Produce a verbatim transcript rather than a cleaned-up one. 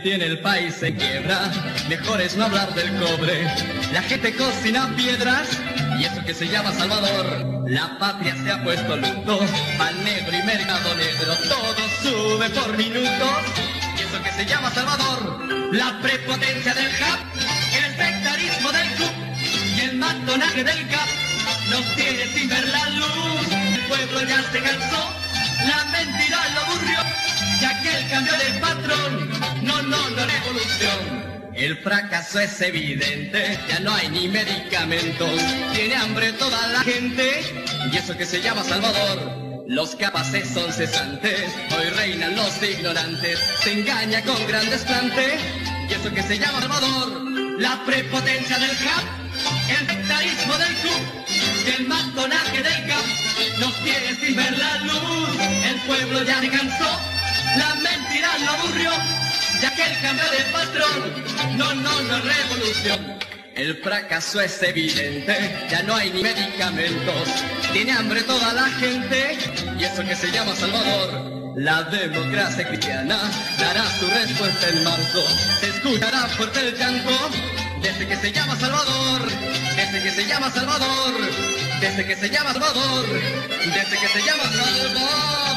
tiene el país en quiebra, mejor es no hablar del cobre. La gente cocina piedras y eso que se llama Salvador. La patria se ha puesto luto, pan negro y mercado negro, todo sube por minutos y eso que se llama Salvador. La prepotencia del J A P, el sectarismo del C U P y el matonaje del C A P nos tiene sin ver la luz. El pueblo ya se cansó, la mentira lo aburrió, ya que el cambio de patrón, no, no, no revolución. El fracaso es evidente, ya no hay ni medicamentos, tiene hambre toda la gente, y eso que se llama Salvador. Los capaces son cesantes, hoy reinan los ignorantes, se engaña con gran desplante, y eso que se llama Salvador. La prepotencia del J A P, el sectarismo del C U P y el matonaje del C A P nos tiene sin ver la luz. El pueblo ya se cansó, la mentira lo aburrió, ya que el cambio de patrón, no, no, no es revolución. El fracaso es evidente, ya no hay ni medicamentos, tiene hambre toda la gente, y eso que se llama Salvador. La democracia cristiana dará su respuesta en marzo, se escuchará fuerte el llanto, desde que se llama Salvador, desde que se llama Salvador, desde que se llama Salvador, desde que se llama Salvador.